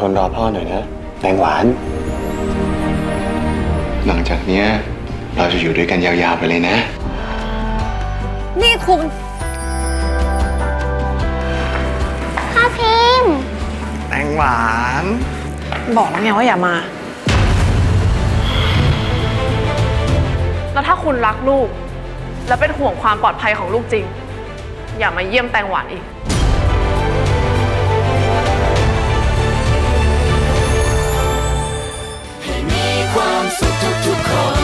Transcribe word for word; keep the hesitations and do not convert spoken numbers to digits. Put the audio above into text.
ทนรอพ่อหน่อยนะแตงหวานหลังจากนี้เราจะอยู่ด้วยกันยาวๆไปเลยนะนี่คุณพ่อพิมพ์แตงหวานบอกแล้วไงว่าอย่ามาแล้วถ้าคุณรักลูกและเป็นห่วงความปลอดภัยของลูกจริงอย่ามาเยี่ยมแตงหวานอีกให้มีความสุขทุกๆคน